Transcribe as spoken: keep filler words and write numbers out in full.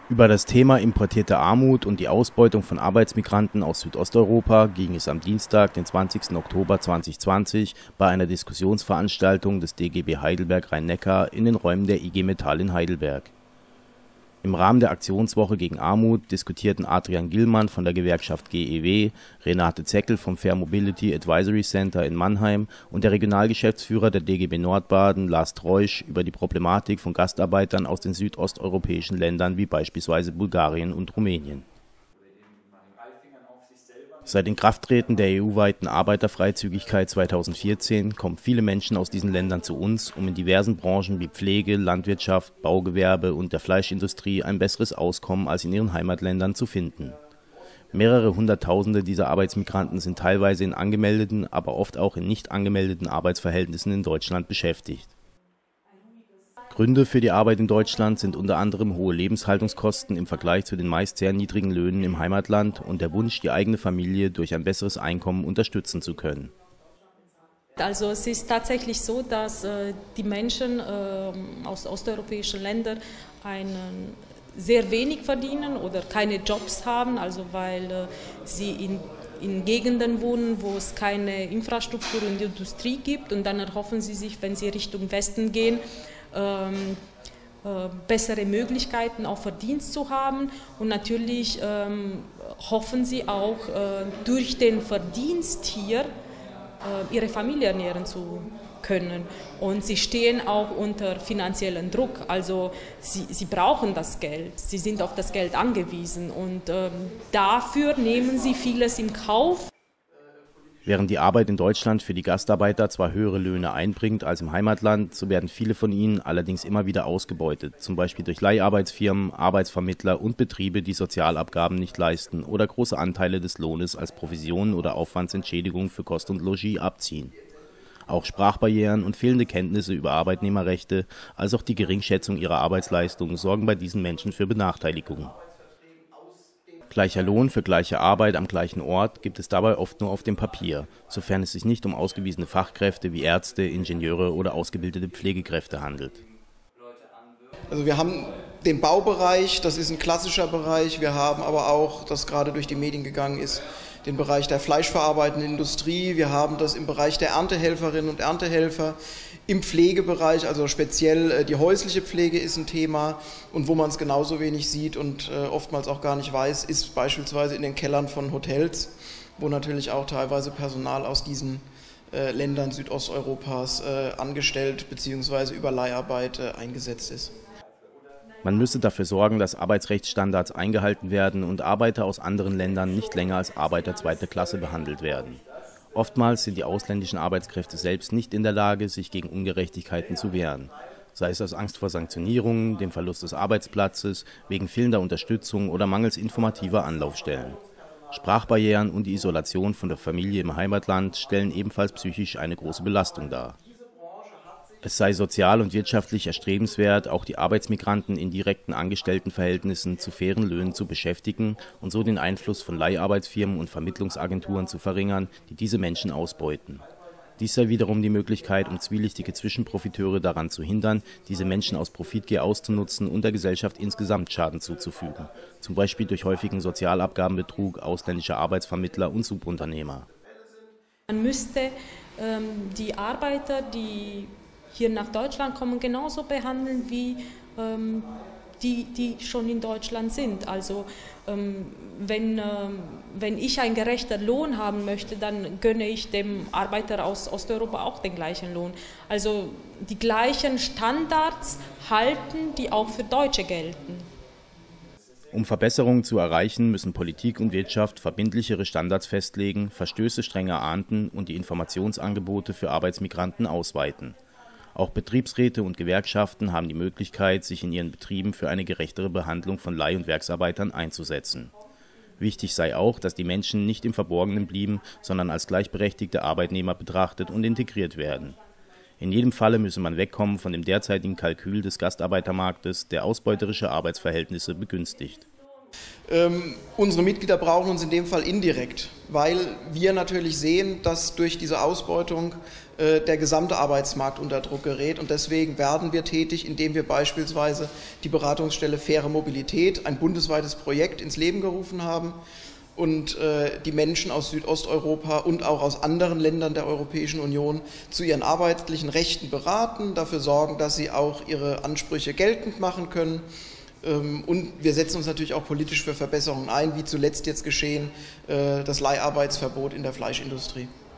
Über das Thema importierte Armut und die Ausbeutung von Arbeitsmigranten aus Südosteuropa ging es am Dienstag, den zwanzigsten Oktober zweitausendzwanzig, bei einer Diskussionsveranstaltung des D G B Heidelberg Rhein-Neckar in den Räumen der I G Metall in Heidelberg. Im Rahmen der Aktionswoche gegen Armut diskutierten Adrian Gillmann von der Gewerkschaft G E W, Renate Zeckel vom Fair Mobility Advisory Center in Mannheim und der Regionalgeschäftsführer der D G B Nordbaden, Lars Treusch, über die Problematik von Gastarbeitern aus den südosteuropäischen Ländern wie beispielsweise Bulgarien und Rumänien. Seit Inkrafttreten der E U-weiten Arbeiterfreizügigkeit zweitausendvierzehn kommen viele Menschen aus diesen Ländern zu uns, um in diversen Branchen wie Pflege, Landwirtschaft, Baugewerbe und der Fleischindustrie ein besseres Auskommen als in ihren Heimatländern zu finden. Mehrere Hunderttausende dieser Arbeitsmigranten sind teilweise in angemeldeten, aber oft auch in nicht angemeldeten Arbeitsverhältnissen in Deutschland beschäftigt. Gründe für die Arbeit in Deutschland sind unter anderem hohe Lebenshaltungskosten im Vergleich zu den meist sehr niedrigen Löhnen im Heimatland und der Wunsch, die eigene Familie durch ein besseres Einkommen unterstützen zu können. Also es ist tatsächlich so, dass äh, die Menschen äh, aus osteuropäischen Ländern einen sehr wenig verdienen oder keine Jobs haben, also weil äh, sie in in Gegenden wohnen, wo es keine Infrastruktur und Industrie gibt, und dann erhoffen sie sich, wenn sie Richtung Westen gehen, ähm, äh, bessere Möglichkeiten auf Verdienst zu haben, und natürlich ähm, hoffen sie auch äh, durch den Verdienst hier äh, ihre Familie ernähren zu können, und sie stehen auch unter finanziellen Druck, also sie, sie brauchen das Geld, sie sind auf das Geld angewiesen, und ähm, dafür nehmen sie vieles in Kauf. Während die Arbeit in Deutschland für die Gastarbeiter zwar höhere Löhne einbringt als im Heimatland, so werden viele von ihnen allerdings immer wieder ausgebeutet, zum Beispiel durch Leiharbeitsfirmen, Arbeitsvermittler und Betriebe, die Sozialabgaben nicht leisten oder große Anteile des Lohnes als Provisionen oder Aufwandsentschädigung für Kost und Logis abziehen. Auch Sprachbarrieren und fehlende Kenntnisse über Arbeitnehmerrechte, als auch die Geringschätzung ihrer Arbeitsleistung sorgen bei diesen Menschen für Benachteiligungen. Gleicher Lohn für gleiche Arbeit am gleichen Ort gibt es dabei oft nur auf dem Papier, sofern es sich nicht um ausgewiesene Fachkräfte wie Ärzte, Ingenieure oder ausgebildete Pflegekräfte handelt. Also wir haben den Baubereich, das ist ein klassischer Bereich, wir haben aber auch, das gerade durch die Medien gegangen ist, den Bereich der fleischverarbeitenden Industrie, wir haben das im Bereich der Erntehelferinnen und Erntehelfer, im Pflegebereich, also speziell die häusliche Pflege ist ein Thema, und wo man es genauso wenig sieht und oftmals auch gar nicht weiß, ist beispielsweise in den Kellern von Hotels, wo natürlich auch teilweise Personal aus diesen Ländern Südosteuropas angestellt bzw. über Leiharbeit eingesetzt ist. Man müsse dafür sorgen, dass Arbeitsrechtsstandards eingehalten werden und Arbeiter aus anderen Ländern nicht länger als Arbeiter zweiter Klasse behandelt werden. Oftmals sind die ausländischen Arbeitskräfte selbst nicht in der Lage, sich gegen Ungerechtigkeiten zu wehren, sei es aus Angst vor Sanktionierungen, dem Verlust des Arbeitsplatzes, wegen fehlender Unterstützung oder mangels informativer Anlaufstellen. Sprachbarrieren und die Isolation von der Familie im Heimatland stellen ebenfalls psychisch eine große Belastung dar. Es sei sozial und wirtschaftlich erstrebenswert, auch die Arbeitsmigranten in direkten Angestelltenverhältnissen zu fairen Löhnen zu beschäftigen und so den Einfluss von Leiharbeitsfirmen und Vermittlungsagenturen zu verringern, die diese Menschen ausbeuten. Dies sei wiederum die Möglichkeit, um zwielichtige Zwischenprofiteure daran zu hindern, diese Menschen aus Profitgier auszunutzen und der Gesellschaft insgesamt Schaden zuzufügen, zum Beispiel durch häufigen Sozialabgabenbetrug ausländischer Arbeitsvermittler und Subunternehmer. Man müsste ähm, die Arbeiter, die hier nach Deutschland kommen, genauso behandeln wie ähm, die, die schon in Deutschland sind. Also ähm, wenn, ähm, wenn ich einen gerechten Lohn haben möchte, dann gönne ich dem Arbeiter aus Osteuropa auch den gleichen Lohn. Also die gleichen Standards halten, die auch für Deutsche gelten. Um Verbesserungen zu erreichen, müssen Politik und Wirtschaft verbindlichere Standards festlegen, Verstöße strenger ahnden und die Informationsangebote für Arbeitsmigranten ausweiten. Auch Betriebsräte und Gewerkschaften haben die Möglichkeit, sich in ihren Betrieben für eine gerechtere Behandlung von Leih- und Werksarbeitern einzusetzen. Wichtig sei auch, dass die Menschen nicht im Verborgenen blieben, sondern als gleichberechtigte Arbeitnehmer betrachtet und integriert werden. In jedem Falle müsse man wegkommen von dem derzeitigen Kalkül des Gastarbeitermarktes, der ausbeuterische Arbeitsverhältnisse begünstigt. Ähm, unsere Mitglieder brauchen uns in dem Fall indirekt, weil wir natürlich sehen, dass durch diese Ausbeutung äh, der gesamte Arbeitsmarkt unter Druck gerät, und deswegen werden wir tätig, indem wir beispielsweise die Beratungsstelle Faire Mobilität, ein bundesweites Projekt, ins Leben gerufen haben und äh, die Menschen aus Südosteuropa und auch aus anderen Ländern der Europäischen Union zu ihren arbeitlichen Rechten beraten, dafür sorgen, dass sie auch ihre Ansprüche geltend machen können. Und wir setzen uns natürlich auch politisch für Verbesserungen ein, wie zuletzt jetzt geschehen, das Leiharbeitsverbot in der Fleischindustrie.